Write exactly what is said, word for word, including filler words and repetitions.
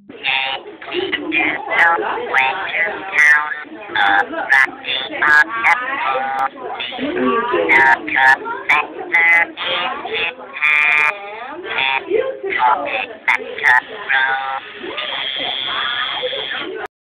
Yankee to way to town, a rocky on the floor, the professor in his hand, and talking back to room.